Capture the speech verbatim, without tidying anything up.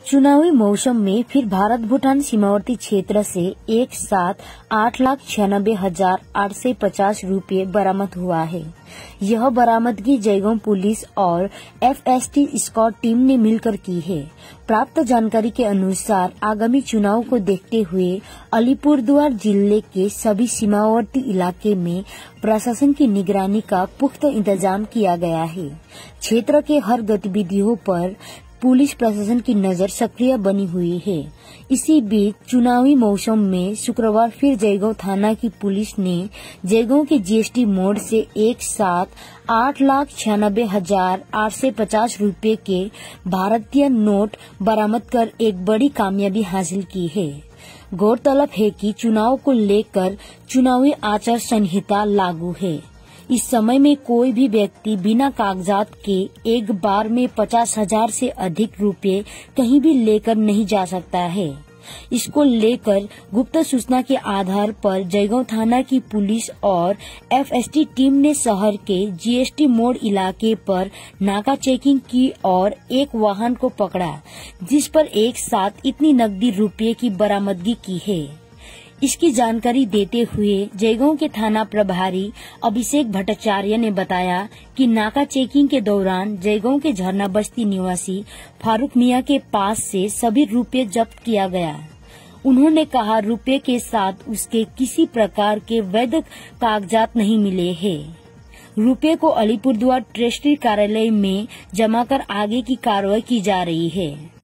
चुनावी मौसम में फिर भारत भूटान सीमावर्ती क्षेत्र से एक साथ आठ लाख छियानबे हजार आठ सौ पचास रूपये बरामद हुआ है। यह बरामदगी जयगांव पुलिस और एफएसटी स्क्वाड टीम ने मिलकर की है। प्राप्त जानकारी के अनुसार आगामी चुनाव को देखते हुए अलीपुरद्वार जिले के सभी सीमावर्ती इलाके में प्रशासन की निगरानी का पुख्ता इंतजाम किया गया है। क्षेत्र के हर गतिविधियों पर पुलिस प्रशासन की नजर सक्रिय बनी हुई है। इसी बीच चुनावी मौसम में शुक्रवार फिर जयगांव थाना की पुलिस ने जयगांव के जीएसटी मोड़ से एक साथ आठ लाख छियानबे हजार आठ सौ पचास रूपये के भारतीय नोट बरामद कर एक बड़ी कामयाबी हासिल की है। गौरतलब है कि चुनाव को लेकर चुनावी आचार संहिता लागू है। इस समय में कोई भी व्यक्ति बिना कागजात के एक बार में पचास हजार से अधिक रुपए कहीं भी लेकर नहीं जा सकता है। इसको लेकर गुप्त सूचना के आधार पर जयगांव थाना की पुलिस और एफएसटी टीम ने शहर के जीएसटी मोड़ इलाके पर नाका चेकिंग की और एक वाहन को पकड़ा, जिस पर एक साथ इतनी नकदी रुपये की बरामदगी की है। इसकी जानकारी देते हुए जयगांव के थाना प्रभारी अभिषेक भट्टाचार्य ने बताया कि नाका चेकिंग के दौरान जयगांव के झरना बस्ती निवासी फारूक मियां के पास से सभी रुपये जब्त किया गया। उन्होंने कहा रुपये के साथ उसके किसी प्रकार के वैध कागजात नहीं मिले हैं। रुपये को अलीपुरद्वार ट्रस्टी कार्यालय में जमा कर आगे की कार्रवाई की जा रही है।